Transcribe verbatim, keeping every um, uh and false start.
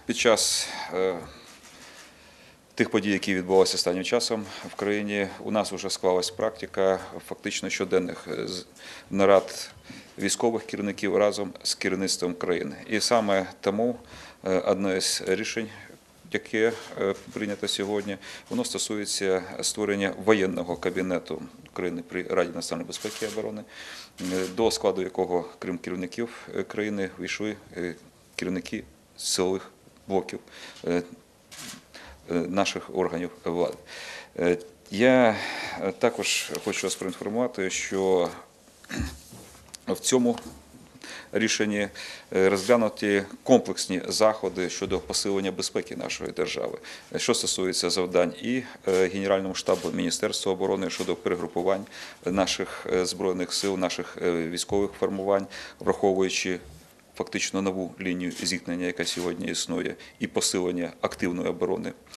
Під час тих подій, які відбувалися останнім часом в країні, у нас вже склалась практика фактично щоденних нарад військових керівників разом з керівництвом країни. І саме тому одне з рішень, яке прийнято сьогодні, воно стосується створення воєнного кабінету України при Раді національної безпеки і оборони, до складу якого, крім керівників країни, війшли керівники силових блоків наших органів влади. Я також хочу вас проінформувати, що в цьому рішенні розглянуті комплексні заходи щодо посилення безпеки нашої держави, що стосується завдань і Генеральному штабу Міністерства оборони щодо перегрупувань наших збройних сил, наших військових формувань, враховуючи фактично нову лінію зіткнення, яка сьогодні існує, і посилення активної оборони